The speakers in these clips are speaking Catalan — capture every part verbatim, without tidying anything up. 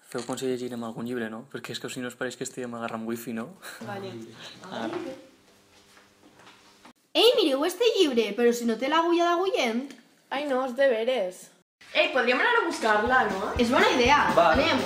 Feu com si llegirem algun llibre, no? Perquè és que si no es pareix que estiguem agarrant wifi, no? Vale. Ei, mireu este llibre, però si no té l'agulla d'agullent. Ai, no, és de veres. Ei, podríem anar a buscar-la, no? És bona idea. Va. Anem.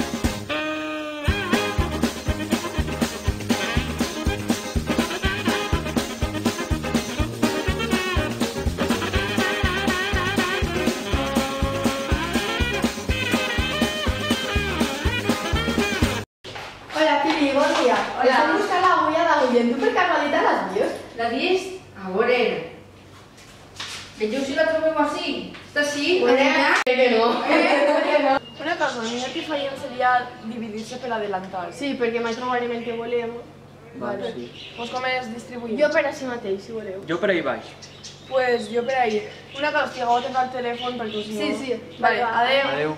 Hola, Fili, bon dia. Hola. Estem buscant l'agulla d'agullent. Tu per casualitat l'has vist? ¿La vist? A veure. Veieu si la trobeu així? Està així? Que no. Una cosa, el millor que faríem seria dividir-se per adelantar. Sí, perquè mai trobarem el que volem. Vale. Pues com es distribuïm? Jo per així mateix, si voleu. Jo per ahí baix. Pues jo per ahí. Una cosa, estigau atent al telèfon perquè si no... Sí, sí. Vale, Va, va. adeu. Adeu.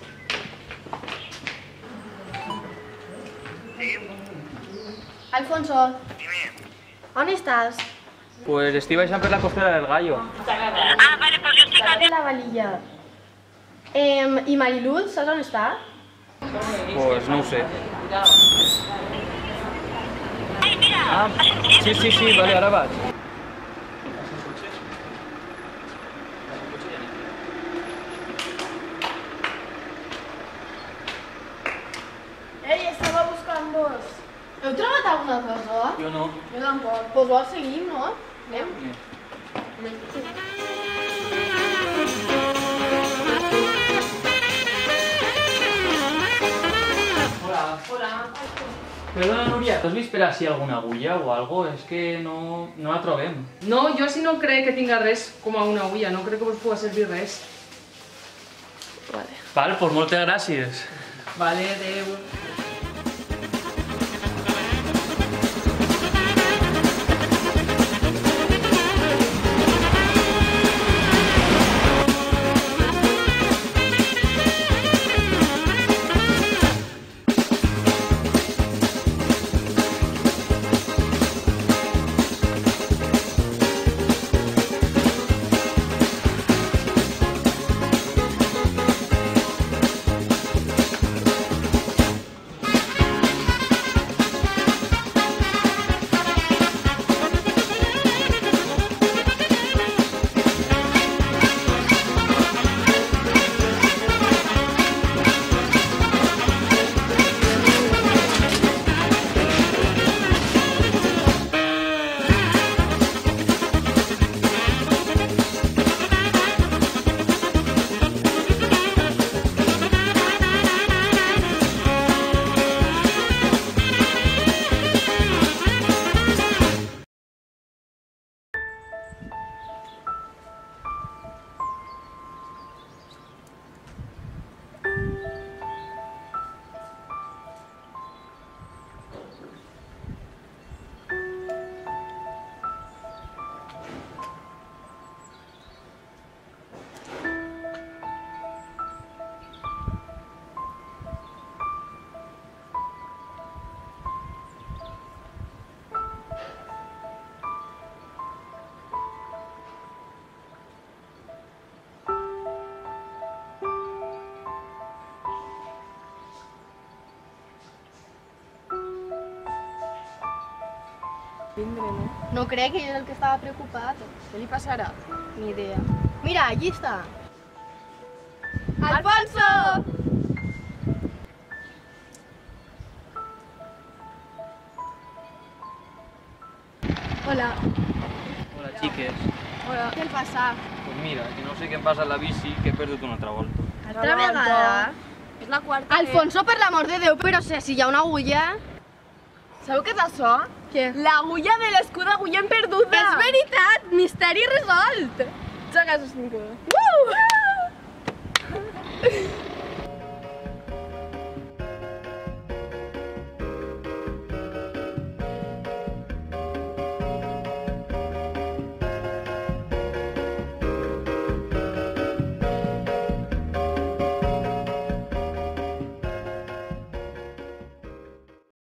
Alfonso. On estàs? Pues estic baixant per la costera del Gallo. De la valilla. Eh, I Mariluz, saps on està? Pues no ho sé. Ah, sí, sí, sí, vale, ara vaig. Ei, estava buscant-vos. Heu trobat alguna cosa? Jo no. Jo tampoc. Pues vols seguir, no? Anem. Hola. Hola. Perdona, Núria, t'has vist per així alguna agulla o algo? És que no, no la trobem. No, jo si no crec que tinga res com a una agulla, no crec que us pugui servir res. Vale. Val, pues moltes gràcies. Vale, adeu. Vindre, no? No crec que és el que estava preocupat. Què li passarà? Ni idea. Mira, allí està. Alfonso! Hola. Hola, xiques. Hola. Què et passa? Pues mira, que no sé què em passa a la bici, que he perdut una altra volta. Altra vegada? És la quarta Alfonso, per l'amor de Déu, però sé, si hi ha una agulla... Sabeu què és això? Què? L'agulla de l'escut d'agulla perduda! És veritat! Misteri resolt! Xaca, sostingut. Uh!